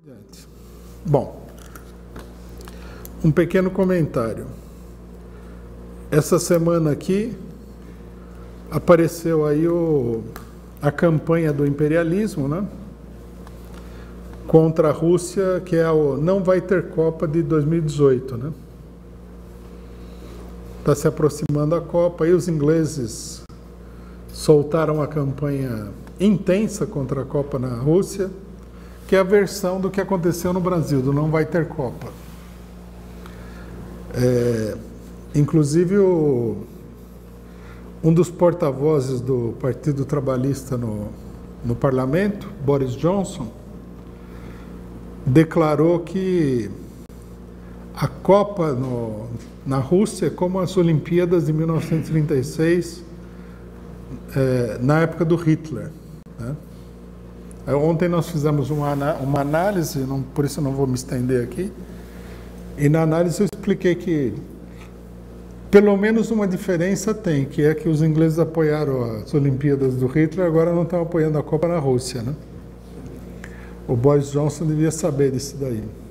Bom, um pequeno comentário. Essa semana aqui apareceu aí a campanha do imperialismo, né? Contra a Rússia, que é o não vai ter Copa de 2018, né? Está se aproximando a Copa e os ingleses soltaram a campanha intensa contra a Copa na Rússia, que é a versão do que aconteceu no Brasil, do não vai ter Copa. Inclusive, um dos porta-vozes do Partido Trabalhista no parlamento, Boris Johnson, declarou que a Copa na Rússia é como as Olimpíadas de 1936, na época do Hitler, né? Ontem nós fizemos uma análise, por isso eu não vou me estender aqui, e na análise eu expliquei que pelo menos uma diferença tem, que é que os ingleses apoiaram as Olimpíadas do Hitler, agora não estão apoiando a Copa na Rússia, né? O Boris Johnson devia saber disso daí.